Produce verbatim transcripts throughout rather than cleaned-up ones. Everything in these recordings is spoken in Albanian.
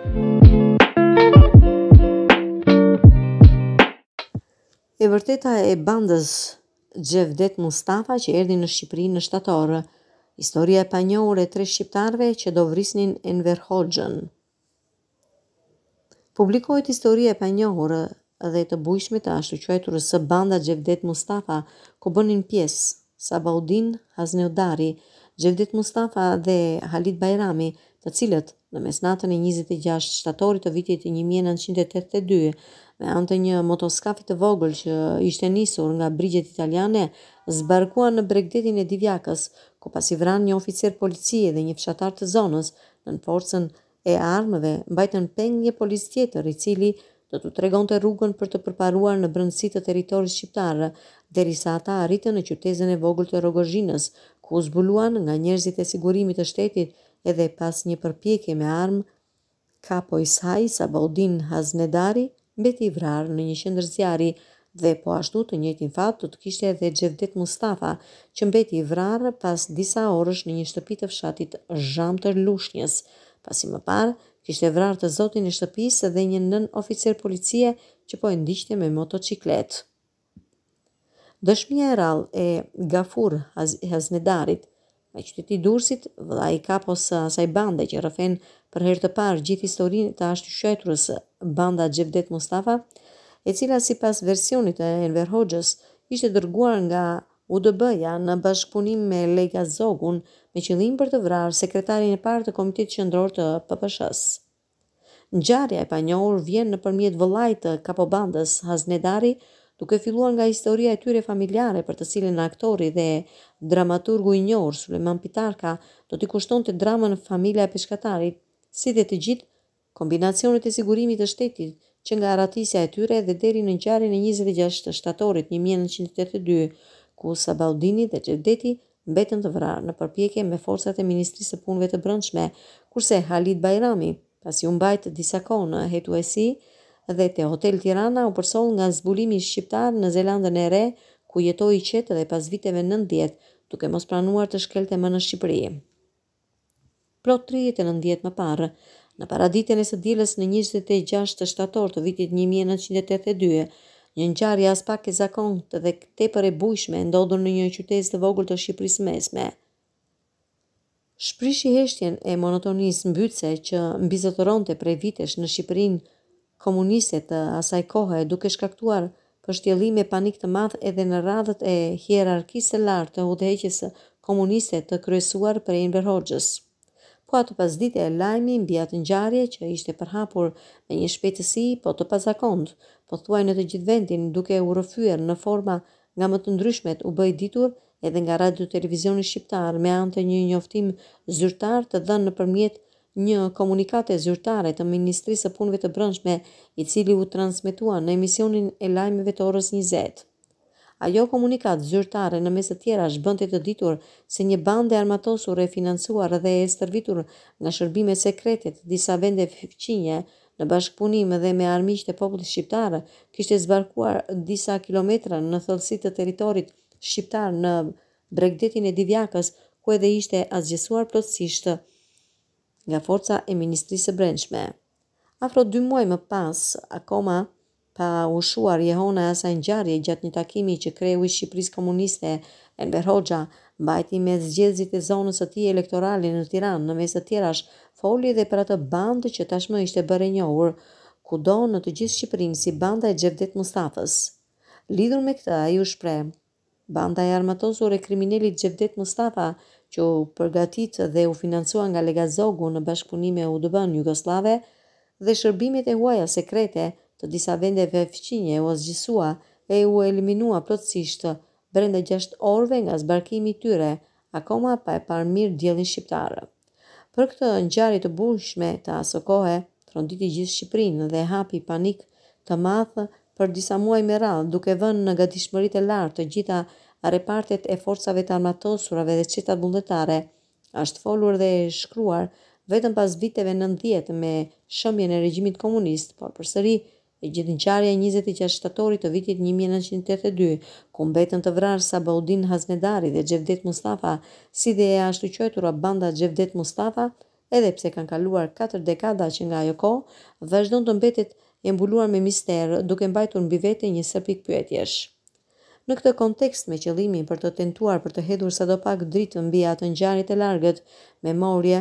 E vërteta e bandës Xhevdet Mustafa që erdhi në Shqipëri në shtator, historia e panjohur e tre shqiptarëve që do vrisnin Enver Hoxhën. Publikohet historia e panjohur dhe të bujshme të ashtu quajturës së banda Xhevdet Mustafa, ku bënin pjesë Sabaudin Hasneudari, Xhevdet Mustafa dhe Halid Bajrami, të cilët në mesnatën e njëzet e gjashtë shtatorit të vitit një mijë e nëntëqind e tetëdhjetë e dy, me anë të një motoskafi të vogël që ishte nisur nga brigjet italiane, zbarkuan në bregdetin e Divjakës, ku pasi vranë një oficer policie dhe një fshatar të zonës, në forcën e armëve mbajtën peng një policë tjetër, i cili do t'u tregonte rrugën për të përparuar në brendësi të territorit shqiptar, derisa ata arritën në qytetin e vogël të Rogozhinës, ku u zbuluan nga njerëzit e sigurimit të shtetit, edhe pas një përpjekje me armë, kapo i saj Sabaudin Hasnedari mbeti i vrarë në një qendër zjarri, dhe po ashtu të njëjtin fat do të kishte edhe Xhevdet Mustafa, që mbeti i vrarë pas disa orësh në një shtëpi të fshatit Zham të Lushnjës, pasi më parë kishte vrarë të zotin e shtëpisë dhe një nën oficer policie që po e ndiqte me motocikletë. Dëshmia e rrallë e Gafur Hasnedarit, nga qyteti i Durrësit, vëllai i kapos së asaj bande që rrëfen për herë të parë gjithë historinë të ashtu quajturës banda Xhevdet Mustafa, e cila sipas versionit të Enver Hoxhës ishte dërguar nga U D B-ja në bashkëpunim me Lega Zogun me qëllim për të vrarë sekretarin e parë të Komitetit Qendror të P P S-s. Ngjarja e panjohur vjen nëpërmjet vëllait të kapobandës Hasnedari, duke filluar nga historia e tyre familjare, për të cilën aktori dhe dramaturgu i njohur Sulejman Pitarka do t'i kushtonte dramën Familja e Peshkatarit, si dhe të gjithë kombinacionet e sigurimit të shtetit që nga ratisja e tyre dhe deri në ngjarjen e njëzet e gjashtë shtatorit një mijë e nëntëqind e tetëdhjetë e dy, ku Sabaudini dhe Xhevdeti mbetën të vrarë në përpjekje me forcat e Ministrisë së Punëve të Brendshme, kurse Halid Bajrami, pasi u mbajt disa kohë në hetuesi dhe te Hotel Tirana, u përsoll nga zbulimi shqiptar në Zelandën e Re, ku jetoi i qetë dhe pas viteve nëntëdhjetë, duke mos pranuar të shkelte më në Shqipëri. Plot tridhjetë e nëntë vjet më parë, në paraditjen e së dielës në njëzet e gjashtë shtator të vitit një mijë e nëntëqind e tetëdhjetë e dy, një ngjarje as pak e zakontë dhe tepër e bujshme ndodhur në një qytet të vogël të Shqipërisë mesme. Shprishi heshtjen e monotonisë mbytëse që mbizotëronte prej vitesh në Shqipërinë komuniste të asaj kohe, duke shkaktuar përshtjellim e panik të madh edhe në radhët e hierarkisë së lartë të udhëheqjes komuniste të kryesuar prej Enver Hoxhës. Po atë pasdite lajmi mbi atë ngjarje që ishte përhapur me një shpejtësi po të pazakontë, pothuaj në të gjithë vendin, duke u rrëfyer në forma nga më të ndryshmet, u bë ditur edhe nga radio televizioni shqiptar me anë të një njoftim zyrtar të dhënë nëpërmjet një komunikate zyrtare të Ministrisë së Punëve të Brendshme, i cili u transmetua në emisionin e lajmeve të orës njëzet. Ajo komunikat zyrtare në mes të tjerash bënte të ditur se një bandë e armatosur e financuar dhe e stërvitur nga shërbime sekrete të disa vende fqinje në bashkëpunim dhe me armiqtë e popullit shqiptar, kishte zbarkuar disa kilometra në thellësi të territorit shqiptar në bregdetin e Divjakës, ku edhe ishte asgjësuar plotësisht nga forca e Ministrisë së Brendshme. Afro dy muaj më pas, akoma pa ushuar jehona e asaj ngjarje, gjatë një takimi që kreu i Shqipërisë Komuniste Enver Hoxha mbajti me zgjedhësit e zonës së tij elektorale në Tiranë, në mes të tjerash foli edhe për atë bandë që tashmë ishte bërë e njohur kudo në të gjithë Shqipërinë si banda e Xhevdet Mustafës. Lidhur me këtë, ai u shpreh: banda e armatosur e kriminalit Xhevdet Mustafa, që u përgatit dhe u financua nga Lega Zogu në bashkëpunim me U D B-n Jugoslave, dhe shërbimet e huaja sekrete të disa vendeve fqinje u asgjësua e u eliminua plotësisht brenda gjashtë orëve nga zbarkimi i tyre, akoma pa e parë mirë diellin shqiptar. Për këtë ngjarje të bujshme të asaj kohe, tronditi gjithë Shqipërinë dhe hapi panik të madh për disa muaj me radhë, duke vënë në gatishmëritë e lartë të gjitha repartet e forcave të armatosurave dhe çetat vullnetare. Është folur dhe shkruar vetëm pas viteve nëntëdhjetë me shëmbjen e regjimit komunist, por përsëri e gjithë ngjarja e njëzet e gjashtë shtatorit të vitit një mijë e nëntëqind e tetëdhjetë e dy, ku mbetën të vrarë Sabaudin Hasnedari dhe Xhevdet Mustafa, si dhe e ashtu quajtura banda Xhevdet Mustafa, edhe pse kanë kaluar katër dekada që nga ajo kohë, vazhdon të mbetet e mbuluar me mister, duke mbajtur mbi vete një sër pikpyetjesh. Në këtë kontekst, me qëllimin për të tentuar për të hedhur sadopak dritë mbi atë ngjarje të largët memorie,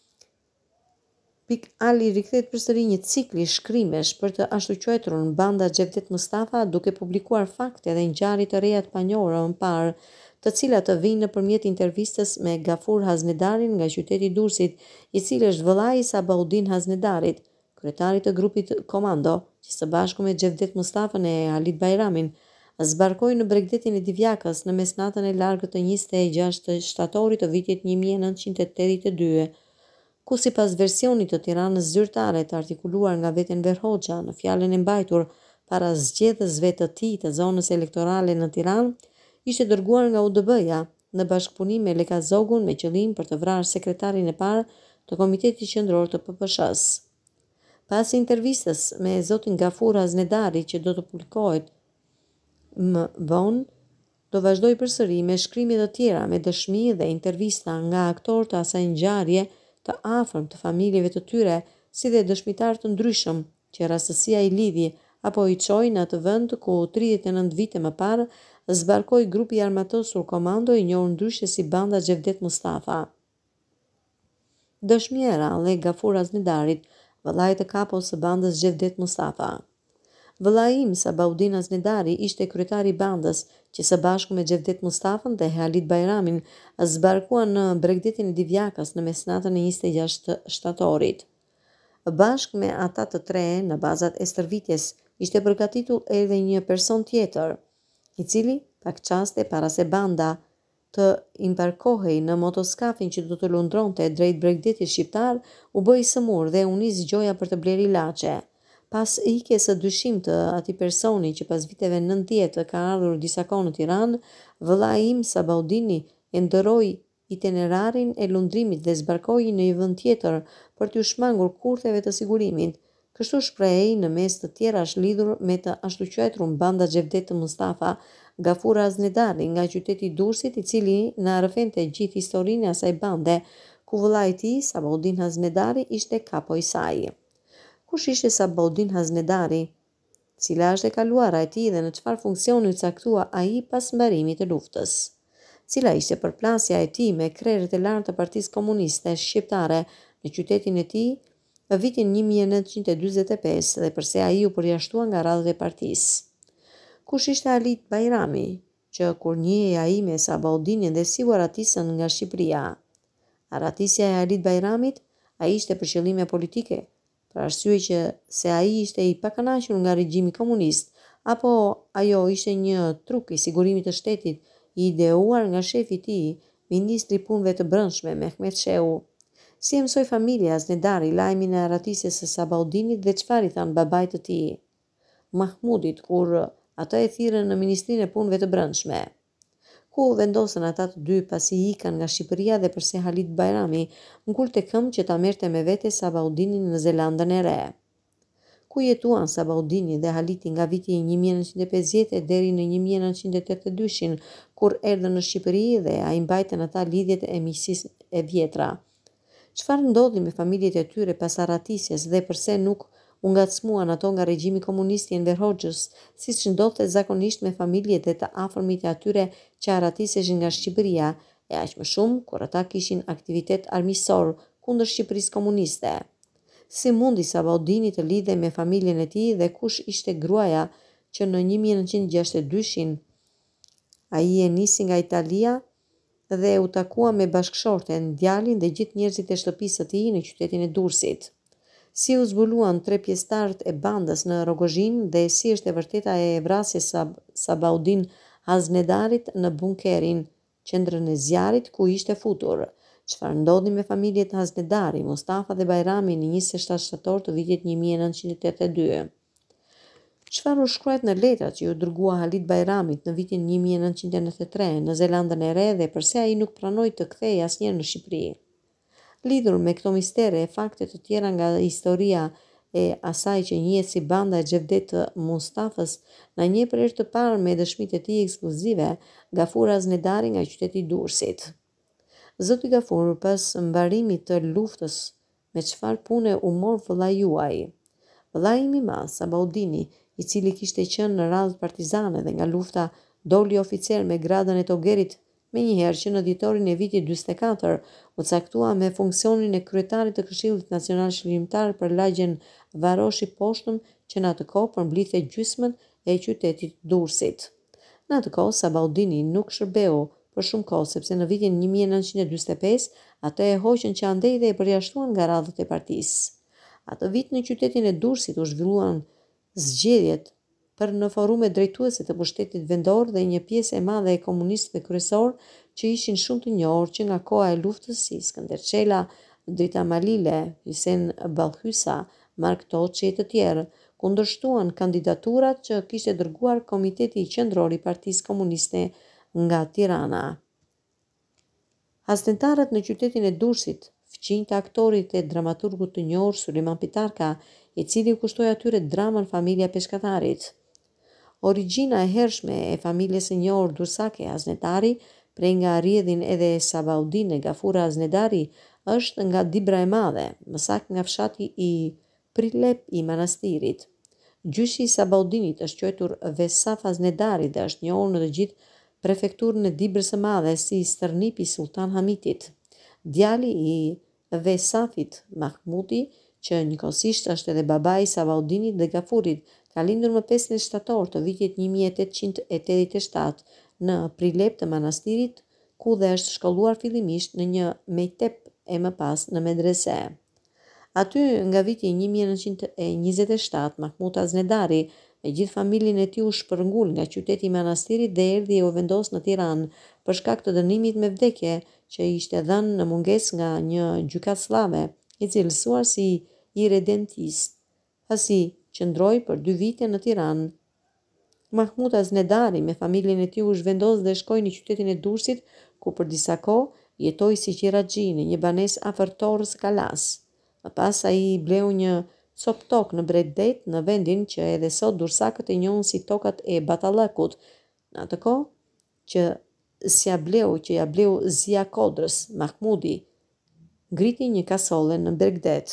Pik Ali rikthehet përsëri një cikli shkrimesh për të ashtu quajturën banda Xhevdet Mustafa, duke publikuar fakte dhe ngjarje të reja të panjohura më parë, të cilat të vijnë nëpërmjet intervistës me Gafur Haznedarin nga qyteti i Durrësit, i cili është vëllai i Sabaudin Haznedarit, kryetarit të grupit Komando, që së bashku me Xhevdet Mustafën e Halit Bajramin zbarkoi në Bregdetin e Divjakës në mesnatën e largët të njëzet e gjashtë shtatorit të vitit një mijë e nëntëqind e tetëdhjetë e dy, ku sipas versionit të Tiranës zyrtare të artikuluar nga veten Enver Hoxha në fjalën e mbajtur para zgjedhësve të tij të zonës elektorale në Tiranë, ishte dërguar nga U D B-ja në bashkëpunim me Lekazogun me qëllim për të vrarë sekretarin e parë të Komitetit Qendror të P P S-s. Pas intervistës me zotin Gafur Haznedari që do të publikohet më vonë, do vazhdoj përsëri me shkrime të tjera me dëshmi dhe intervista nga aktorë të asaj ngjarje të afërm të familjeve të tyre, si dhe dëshmitar të ndryshëm që rastësia i lidhi apo i çoi në atë vend ku tridhjetë e nëntë vite më parë zbarkoi grupi i armatosur Komando, i njohur ndryshe si banda Xhevdet Mustafa. Dëshmi e rrallë e Gafur Haznedarit, vëllai të kapos së bandës Xhevdet Mustafa. Vëllai im Sabaudin Haznedari ishte kryetari i bandës që së bashku me Xhevdet Mustafën dhe Halit Bajramin zbarkuan në Bregdetin e Divjakës në mesnatën e njëzet e gjashtë shtatorit. Bashkë me ata të tre në bazat e stërvitjes ishte përgatitur edhe një person tjetër, i cili pak qaste para se banda të imbarkohej në motoskafin që do të lundronte drejt Bregdetit shqiptar, u bë i sëmur dhe u nis gjoja për të bler ilaçe. Pas ikjes së dyshim të atij personi që pas viteve nëntëdhjetë ka ardhur disa kohë në Tiranë, vëllai im Sabaudini e ndëroi itinerarin e lundrimit dhe zbarkoi në një vend tjetër për t'u shmangur kurtheve të sigurimit. Kështu shprehej në mes të tjerash lidhur me të ashtu quajturën banda Xhevdet Mustafa, Gafur Haznedari nga qyteti i Durrësit, i cili na rrëfente gjithë historinë e asaj bande, ku vëllai i tij Sabaudin Haznedari ishte kapo i saj. Kush ishte Sabaudin Haznedari? Cila është e kaluara e tij dhe në çfarë funksioni u caktua ai pas mbarimit të luftës? Cila ishte përplasja e tij me krerët e lartë të Partisë Komuniste Shqiptare në qytetin e tij në vitin një mijë e nëntëqind e dyzet e pesë dhe pse ai u përjashtua nga radhët e partisë? Kush ishte Halit Bajrami, që kur njihej ai me Sabaudinin dhe si u aratisën nga Shqipëria? Aratisja e Halit Bajramit, ai ishte për qëllime politike, për arsye që se ai ishte i pakënaqur nga regjimi komunist, apo ajo ishte një truk i sigurimit të shtetit i ideuar nga shefi i tij, ministri i punëve të brendshme Mehmet Shehu. Si e mësoi familja Haznedari lajmin e aratisjes së Sabaudinit dhe çfarë i than babait të tij, Mahmudit, kur atë e thirrën në Ministrinë e Punëve të Brendshme? Ku vendosën ata të dy pasi ikan nga Shqipëria dhe përse Halit Bajrami ngulte këmbë që ta merrte me vete Sabaudinin në Zelandën e Re? Ku jetuan Sabaudini dhe Haliti nga viti një mijë e nëntëqind e pesëdhjetë deri në një mijë e nëntëqind e tetëdhjetë e dy, kur erdhën në Shqipëri dhe ai mbajtën ata lidhjet e miqësisë e vjetra? Çfarë ndodhi me familjet e tyre pas aratisjes dhe përse nuk u ngacmuan ato nga regjimi komunist i Enver Hoxhës, siç ndodhte zakonisht me familjet e të afërmit e atyre që aratiseshin nga Shqipëria, e aq më shumë kur ata kishin aktivitet armiqësor kundër Shqipërisë komuniste? Si mundi Sabaudini të lidhej me familjen e tij dhe kush ishte gruaja që në një mijë e nëntëqind e gjashtëdhjetë e dy ai e nisi nga Italia dhe u takua me bashkëshorten, djalin dhe gjithë njerëzit e shtëpisë së tij në qytetin e Durrësit? Si u zbuluan tre pjesëtarët e bandës në Rogozhin dhe si është e vërteta e vrasjes së Sabaudin Haznedarit në bunkerin, qendrën e zjarrit ku ishte futur? Çfarë ndodhi me familjet Haznedari, Mustafa dhe Bajrami në njëzet e shtatë shtator të vitit një mijë e nëntëqind e tetëdhjetë e dy? Çfarë u shkruajt në letrat që ju dërgua Halit Bajramit në vitin një mijë e nëntëqind e nëntëdhjetë e tre në Zelandën e Re dhe përse ai nuk pranoi të kthehej asnjëherë në Shqipëri? Lidhur me këto mistere e fakte të tjera nga historia e asaj që njihet si banda e Xhevdet Mustafës, na njeh për herë të parë me dëshmitë e tij ekskluzive Gafur Haznedari nga qyteti i Durrësit. Zoti Gafur, pas mbarimit të luftës me çfarë pune u mor vëllai juaj. Vëllai im i madh, Sabaudini, i cili kishte qenë në radhë partizane dhe nga lufta doli oficer me gradën e togerit, me njëherë që në dhjetorin e vitit njëzet e katër u caktua me funksionin e kryetarit të Këshillit Nacional Shërbimtar për lagjen Varoshi Poshtëm, që në atë kohë përmblidhte gjysmën e qytetit Durrësit. Në atë kohë Sabaudini nuk shërbeu për shumë kohë, sepse në vitin një mijë e nëntëqind e dyqindë e pesë atë e hoqën që andej dhe e përjashtuan nga radhët e partisë. Atë vit në qytetin e Durrësit u zhvilluan zgjedhjet për në forume drejtuese të pushtetit vendor dhe një pjesë e madhe e komunistëve kryesor që ishin shumë të njohur që nga koha e luftës si Skënder Çela, Drita Malile, Hysén Ballhysa, Mark Toçi e të tjerë, kundërshtuan kandidaturat që kishte dërguar Komiteti Qendror i Partisë Komuniste nga Tirana. Haznentarët në qytetin e Durrësit fqinjtë të aktorit e dramaturgut të njohur Sulejman Pitarka, i cili u kushtoi atyre dramën Familja e Peshkatarit. Origjina e hershme e familjes së njohur dursake Haznetari, prej nga rrjedhin edhe Sabaudin e Gafura Haznedari, është nga Dibra e Madhe, më saktë nga fshati i Prilep i manastirit. Gjyshi i Sabaudinit është quajtur Vesaf Haznedari dhe është njohur në të gjithë prefekturën e Dibrës së Madhe si stërnipi Sultan Hamitit. Djali i Vesafit Mahmudi, që njëkohësisht është edhe babai i Sabaudinit dhe Gafurit, ka lindur më pesëmbëdhjetë shtator të vitit një mijë e tetëqind e tetëdhjetë e shtatë në Prilep të manastirit, ku dhe është shkolluar fillimisht në një mektep e më pas në medrese. Aty nga viti një mijë e nëntëqind e njëzet e shtatë, Mahmud Haznedari me gjithë familjen e tij u shpërngul nga qyteti i manastirit dhe erdhi e u vendos në Tiranë për shkak të dënimit me vdekje që i ishte dhënë në mungesë nga një gjykatë slave, i cilësuar si irredentist. Pasi qëndroi për dy vite në Tiranë. Mahmud Haznedari me familjen e tij u zhvendos dhe shkoi në qytetin e Durrësit, ku për disa kohë jetoi si qiraxhi në një banesë afër Torrës së Kalas. Më pas ai bleu një cop tokë në Bregdet, në vendin që edhe sot dursakët e njohin si tokat e Batallakut, në atë kohë që si ja bleu që ja bleu Zia Kodrës, Mahmudi ngriti një kasolle në Bregdet.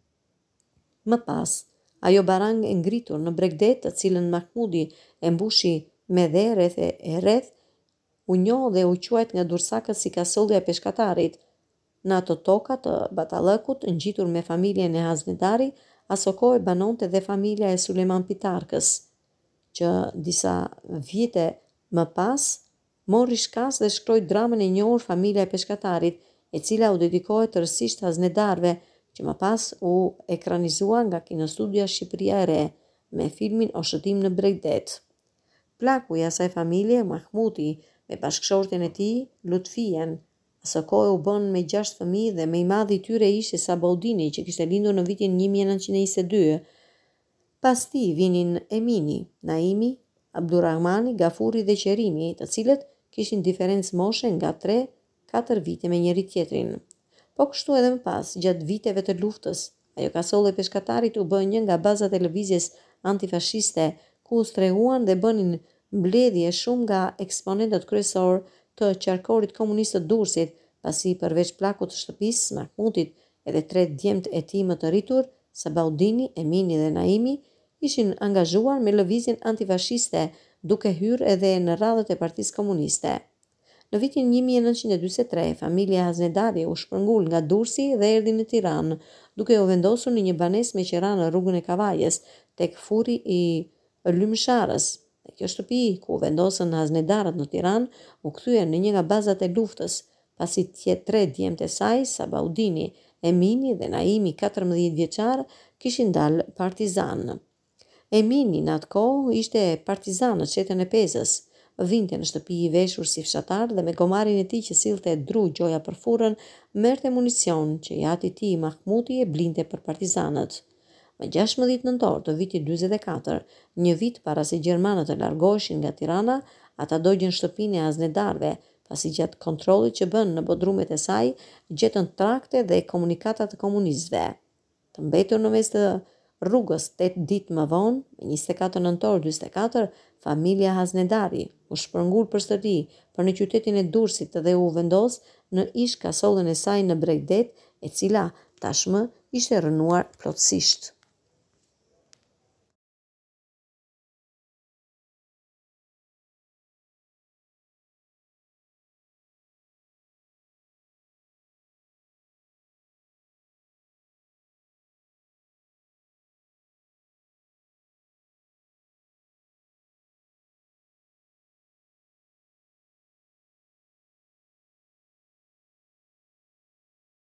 Më pas, ajo barang e ngritur në Bregdet, të cilën Mahmudi e mbushi me dhe rreth e rreth, u njoh dhe u quajt nga dursakët si kasollja e peshkatarit. Në ato toka të Batallakut, ngjitur me familjen e Haznedari, aso kohë banonte dhe familja e Sulejman Pitarkës, që disa vite më pas mori shkas dhe shkroi dramën e njohur Familja e Peshkatarit, e cila u dedikohet tërësisht Haznedarve, që më pas u ekranizua nga Kinostudia Shqipëria e Re me filmin O shëtim në Bregdet. Plaku i asaj familje, Mahmudi, me bashkëshorten e tij, Lutfien, aso kohë u bën me gjashtë fëmijë dhe më i madhi i tyre ishte Sabaudini, që kishte lindur në vitin një mijë e nëntëqind e njëzet e dy. Pas tij vinin Emini, Naimi, Abdurrahmani, Gafuri dhe Qerimi, të cilët kishin diferencë moshe nga tre katër vite me njëri tjetrin. Po kështu edhe më pas, gjatë viteve të luftës, ajo kasolle e peshkatarit u bë një nga bazat e lëvizjes antifashiste, ku u strehuan dhe bënin mbledhje shumë nga eksponentët kryesor të qarkorit komunist të Durrësit, pasi përveç plakut të shtëpisë, Mahmudit, edhe tre djemt e tij më të rritur, Sabaudini, Emini dhe Naimi, ishin angazhuar me lëvizjen antifashiste, duke hyrë edhe në radhët e Partisë Komuniste. Në vitin një mijë e nëntëqind e dyqindë e tre, familja Haznedari u shpërngul nga Durrësi dhe erdhi në Tiranë, duke u vendosur në një banesë me qira në rrugën e Kavajës, tek furi i Lymsharës. Në kjo shtëpi, ku vendosën Haznedarët në Tiranë, u kthyen në një nga bazat e luftës, pasi tjetë tre djemtë e saj, Sabaudini, Emini dhe Naimi, katërmbëdhjetë vjeçar, kishin dalë partizan. Emini në atë kohë ishte partizan në qetën e Pezës, vinte në shtëpi i veshur si fshatar dhe me gomarin e tij që sillte dru gjoja për furrën, merrte municion që jati i tij Mahmudi e blinte për partizanët. Më gjashtëmbëdhjetë nëntor të vitit dyqizet e katër, një vit para se gjermanët të largoheshin nga Tirana, ata dogjën shtëpinë e Haznedarve, pasi gjatë kontrollit që bën në bodrumet e saj, gjetën trakte dhe komunikata të komunistëve. Të mbetur në mes të rrugës tetë ditë më vonë, me njëzet e katër nëntor dyqizet e katër, familja Haznedari u shpërngul përsëri për në qytetin e Durrësit dhe u vendos në ish kasollën e saj në Bregdet, e cila tashmë ishte rënuar plotësisht.